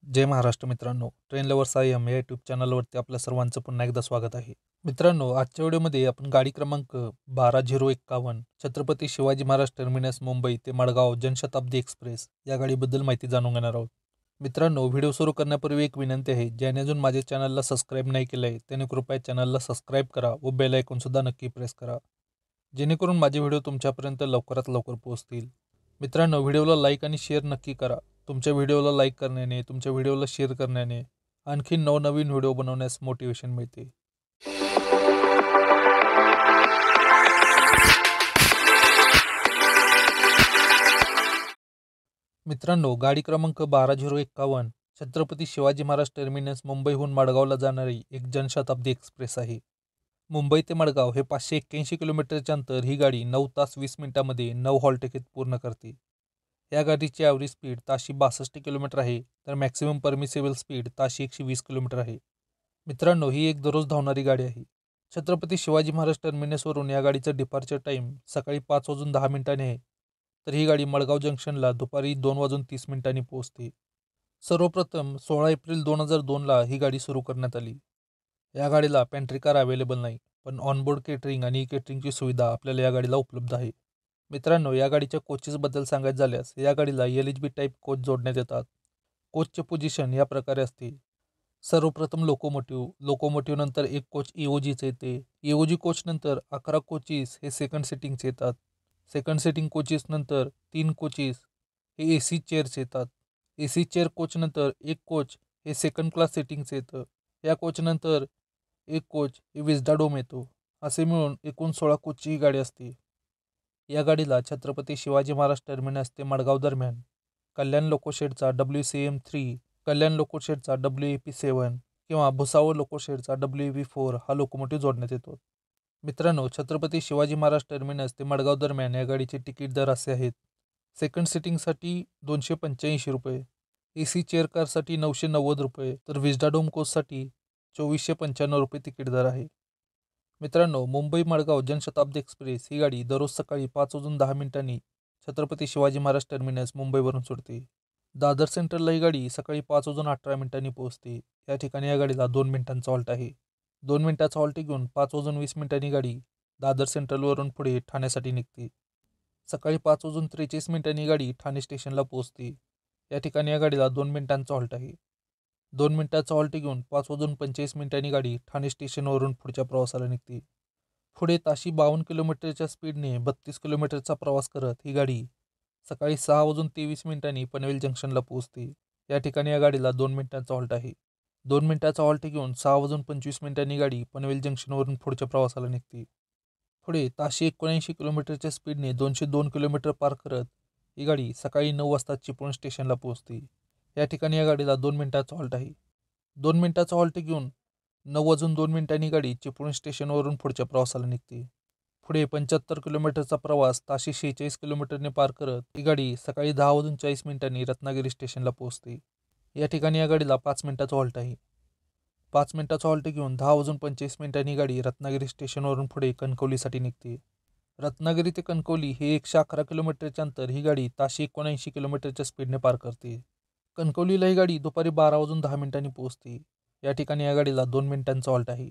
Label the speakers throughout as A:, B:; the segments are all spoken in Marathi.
A: जय महाराष्ट्र मित्रांनो, ट्रेन लवर्स आय एम या यूट्यूब चॅनलवरती आपल्या सर्वांचं पुन्हा एकदा स्वागत आहे. मित्रांनो, आजच्या व्हिडिओमध्ये आपण गाडी क्रमांक 12051 छत्रपती शिवाजी महाराज टर्मिनस मुंबई ते मडगाव जनशताब्दी एक्सप्रेस या गाडीबद्दल माहिती जाणून घेणार आहोत. मित्रांनो, व्हिडिओ सुरू करण्यापूर्वी एक विनंती आहे, ज्याने अजून माझ्या चॅनलला सबस्क्राईब नाही केलं आहे त्याने कृपया चॅनलला सबस्क्राईब करा व बेल आयकॉनसुद्धा नक्की प्रेस करा, जेणेकरून माझे व्हिडिओ तुमच्यापर्यंत लवकरात लवकर पोहोचतील. मित्रांनो, व्हिडिओला लाईक आणि शेअर नक्की करा. तुमच्या व्हिडिओला लाईक करण्याने, तुमच्या व्हिडिओला शेअर करण्याने आणखी नवनवीन व्हिडिओ बनवण्यास मोटिवेशन मिळते. मित्रांनो, गाडी क्रमांक 12051 छत्रपती शिवाजी महाराज टर्मिनस मुंबईहून मडगावला जाणारी एक जनशताब्दी एक्सप्रेस आहे. मुंबई ते मडगाव हे 581 किलोमीटरचे अंतर ही गाडी 9 तास 20 मिनिटांमध्ये 9 हॉल्ट घेत पूर्ण करते. या गाडीची ॲव्हरेज स्पीड ताशी 62 किलोमीटर आहे, तर मॅक्सिमम परमिसेबल स्पीड ताशी 120 किलोमीटर आहे. मित्रांनो, ही एक दररोज धावणारी गाडी आहे. छत्रपती शिवाजी महाराज टर्मिनसवरून या गाडीचं डिपार्चर टाईम सकाळी 5:10 आहे, तर ही गाडी मडगाव जंक्शनला दुपारी 2:30 पोहोचते. सर्वप्रथम 16 एप्रिल 2002ला ही गाडी सुरू करण्यात आली. या गाडीला पॅन्ट्री कार अवेलेबल नाही, पण ऑनबोर्ड केटरिंग आणि केटरिंगची सुविधा आपल्याला या गाडीला उपलब्ध आहे. मित्रांनो, या गाडीच्या कोचेसबद्दल सांगायचं झाल्यास या गाडीला LHB टाईप कोच जोडण्यात येतात. कोचचे पोझिशन या प्रकारे असते. सर्वप्रथम लोकोमोटिव्ह नंतर एक कोच EOGचे येते. EOG कोच नंतर 11 कोचेस हे सेकंड सिटिंगचे येतात. सेकंड सिटिंग कोचेस नंतर 3 कोचेस हे AC चेअर्स येतात. AC चेअर कोच नंतर एक कोच हे सेकंड क्लास सिटिंगचे येतं. या कोचनंतर एक कोच हे विस्डाडोम येतो. असे मिळून एकूण 16 कोचची ही गाडी असते. या गाडीला छत्रपती शिवाजी महाराज टर्मिनस ते मडगाव दरम्यान कल्याण लोकोशेडचा WCM3, कल्याण लोकोशेडचा WAP7 किंवा भुसावळ लोकोशेडचा WAP4 हा लोकोमोटिव्ह जोडण्यात येतो. मित्रांनो, छत्रपती शिवाजी महाराज टर्मिनस ते मडगाव दरम्यान या गाडीचे तिकीट दर असे आहेत. सेकंड सिटिंगसाठी 285 रुपये, AC चेअर कारसाठी 990 रुपये, तर विस्डाडोम कोचसाठी 2495 रुपये तिकीट दर आहे. मित्रांनो, मुंबई मडगाव जनशताब्दी एक्सप्रेस ही गाडी दररोज सकाळी 5:10 छत्रपती शिवाजी महाराज टर्मिनस मुंबईवरून सुटते. दादर सेंट्रलला ही गाडी सकाळी 5:18 पोहोचते. या ठिकाणी या गाडीला 2 मिनिटांचा हॉल्ट आहे. 2 मिनिटाचा हॉल्ट घेऊन 5:20 गाडी दादर सेंट्रलवरून पुढे ठाण्यासाठी निघते. सकाळी 5:43 गाडी ठाणे स्टेशनला पोहोचते. या ठिकाणी या गाडीला 2 मिनिटांचा हॉल्ट आहे. 2 मिनिटाचा हॉल्ट घेऊन 5:25 गाडी ठाणे स्टेशनवरून पुढच्या प्रवासाला निघते. पुढे ताशी 52 किलोमीटरच्या स्पीडने 32 किलोमीटरचा प्रवास करत ही गाडी सकाळी 6:23 पनवेल जंक्शनला पोहोचते. या ठिकाणी या गाडीला 2 मिनिटांचा हॉल्ट आहे. 2 मिनिटाचा हॉल्ट घेऊन 6:25 गाडी पनवेल जंक्शनवरून पुढच्या प्रवासाला निघते. पुढे ताशी 79 किलोमीटरच्या स्पीडने 202 किलोमीटर पार करत ही गाडी सकाळी 9 वाजता चिपळूण स्टेशनला पोहोचते. या ठिकाणी या गाडीला 2 मिनिटाचा हॉल्ट आहे. 2 मिनिटाचा हॉल्ट घेऊन 9:02 गाडी चिपळूण स्टेशनवरून पुढच्या प्रवासाला निघते. पुढे 75 किलोमीटरचा प्रवास ताशी 46 किलोमीटरने पार करत ही गाडी सकाळी 10:40 रत्नागिरी स्टेशनला पोहोचते. या ठिकाणी या गाडीला 5 मिनिटाचा हॉल्ट आहे. 5 मिनिटाचा हॉल्ट घेऊन 10:25 गाडी रत्नागिरी स्टेशनवरून पुढे कणकवलीसाठी निघते. रत्नागिरी ते कणकवली हे 111 किलोमीटरचे अंतर ही गाडी ताशी 79 किलोमीटरच्या स्पीडने पार करते. कणकवलीला ही गाडी दुपारी 12:10 पोहोचते. या ठिकाणी या गाडीला 2 मिनिटांचा हॉल्ट आहे.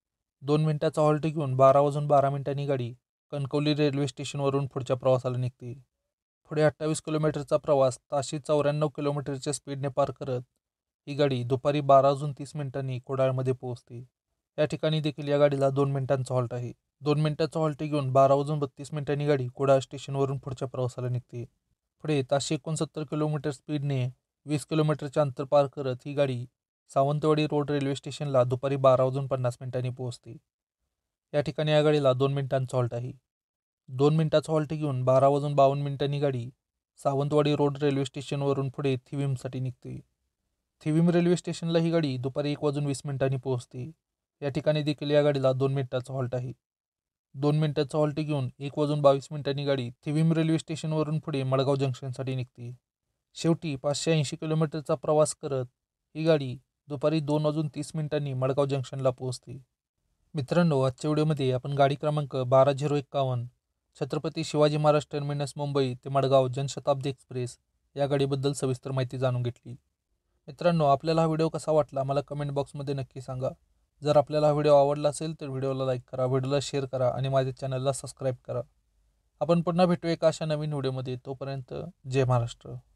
A: 2 मिनिटाचा हॉल्ट घेऊन 12:12 गाडी कणकवली रेल्वे स्टेशनवरून पुढच्या प्रवासाला निघते. पुढे 28 किलोमीटरचा प्रवास ताशी 94 किलोमीटरच्या स्पीडने पार करत ही गाडी दुपारी 12:30 कुडाळमध्ये पोहोचते. या ठिकाणी देखील या गाडीला 2 मिनिटांचा हॉल्ट आहे. 2 मिनिटाचा हॉल्ट घेऊन 12:32 गाडी कुडाळ स्टेशनवरून पुढच्या प्रवासाला निघते. पुढे ताशी 69 किलोमीटर स्पीडने 20 किलोमीटरचे अंतर पार करत ही गाडी सावंतवाडी रोड रेल्वे स्टेशनला दुपारी 12:50 पोहोचते. या ठिकाणी या गाडीला 2 मिनिटांचा हॉल्ट आहे. 2 मिनिटाचा हॉल्ट घेऊन 12:52 गाडी सावंतवाडी रोड रेल्वे स्टेशनवरून पुढे थिविमसाठी निघते. थिविम रेल्वे स्टेशनला ही गाडी दुपारी 1:20 पोहोचते. या ठिकाणी देखील या गाडीला 2 मिनिटाचा हॉल्ट आहे. 2 मिनिटाचा हॉल्ट घेऊन 1:22 गाडी थिविम रेल्वे स्टेशनवरून पुढे मडगाव जंक्शनसाठी निघते. शेवटी 580 किलोमीटरचा प्रवास करत ही गाडी दुपारी 2:30 मडगाव जंक्शनला पोहोचते. मित्रांनो, आजच्या व्हिडिओमध्ये आपण गाडी क्रमांक 12051 छत्रपती शिवाजी महाराज टर्मिनस मुंबई ते मडगाव जनशताब्दी एक्सप्रेस या गाडीबद्दल सविस्तर माहिती जाणून घेतली. मित्रांनो, आपल्याला हा व्हिडिओ कसा वाटला मला कमेंट बॉक्समध्ये नक्की सांगा. जर आपल्याला हा व्हिडिओ आवडला असेल तर व्हिडिओला लाईक करा, व्हिडिओला शेअर करा आणि माझ्या चॅनलला सबस्क्राईब करा. आपण पुन्हा भेटू एका अशा नवीन व्हिडिओमध्ये. तोपर्यंत जय महाराष्ट्र.